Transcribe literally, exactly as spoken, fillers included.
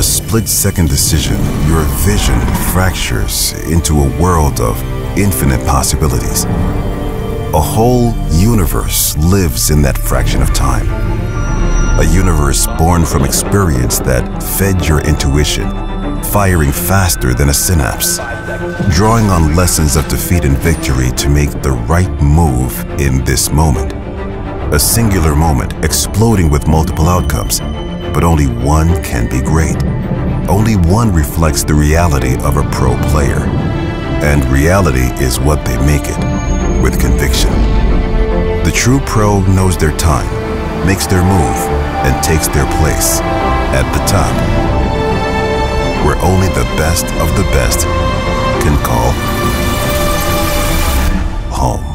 a split-second decision, your vision fractures into a world of infinite possibilities. A whole universe lives in that fraction of time. A universe born from experience that fed your intuition, firing faster than a synapse, drawing on lessons of defeat and victory to make the right move in this moment. A singular moment exploding with multiple outcomes, but only one can be great. Only one reflects the reality of a pro player. And reality is what they make it, with conviction. The true pro knows their time, makes their move, and takes their place at the top, where only the best of the best can call home.